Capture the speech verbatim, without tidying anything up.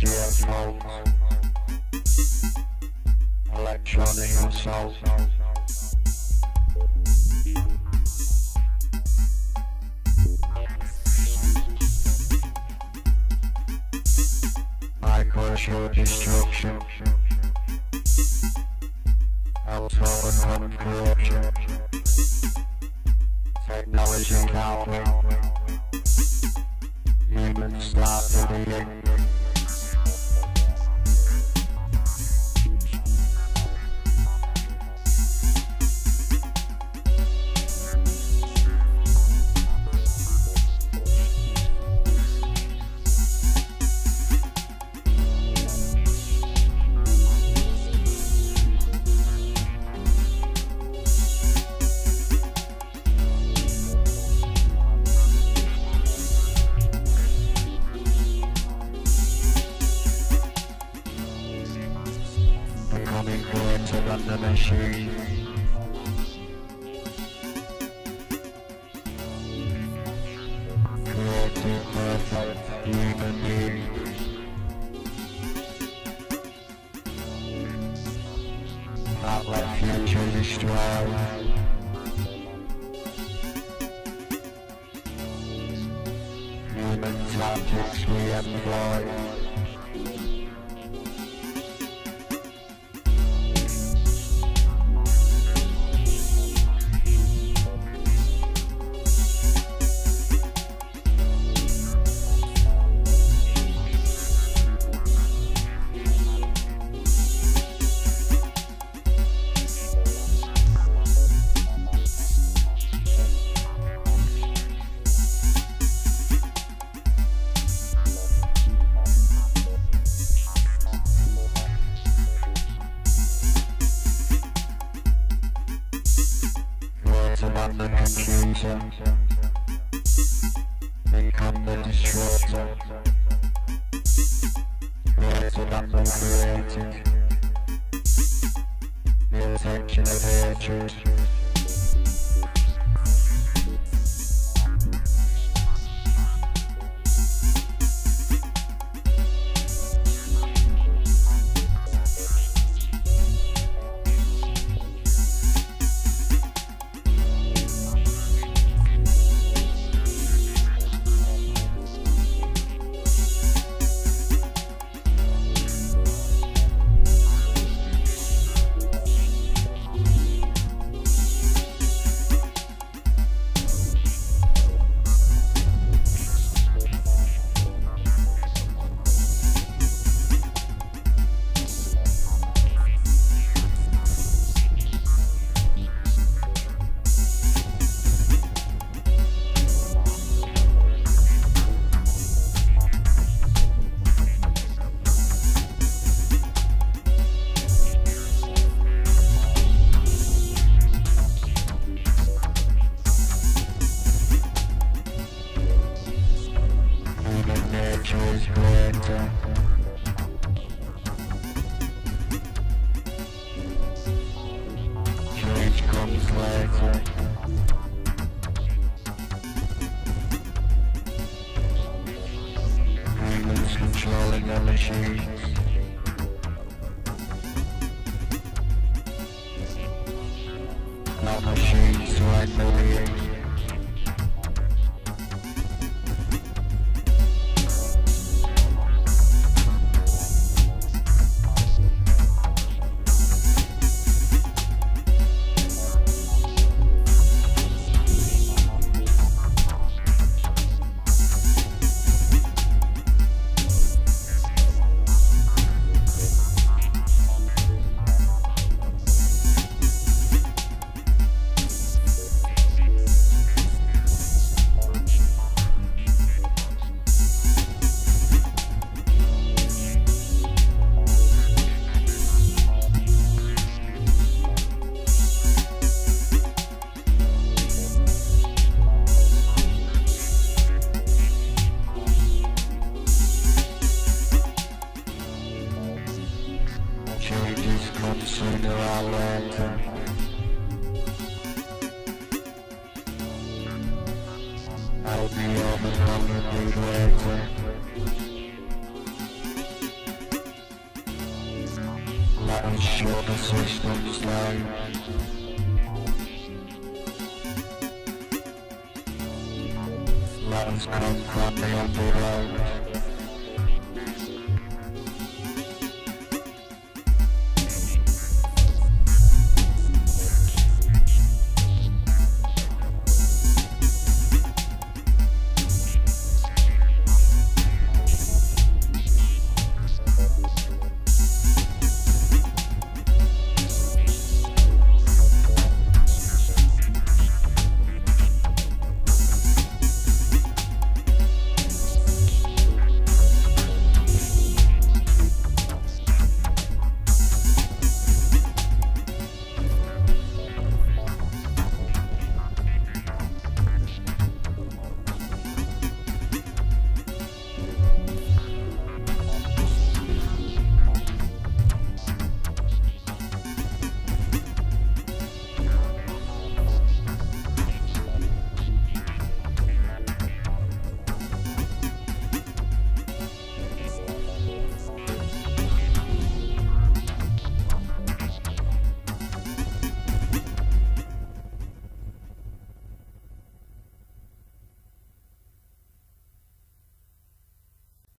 technology unfolds. Electronic assault. Microchip destruction. Autonomous corruption. Technology cowering. Humans start bleeding. Becoming greater than the machine. Creating perfect human beings. Not let future destroy. Human tactics we employ. On the computer, become the disruptor. Greater than the created, the attention of hatred. Nature's greater. Change comes later. Humans controlling the machines. Not machines like the beings. Changes come sooner or later. I'll be on the hundred later. ensure the system's life. Let us come from the underworld.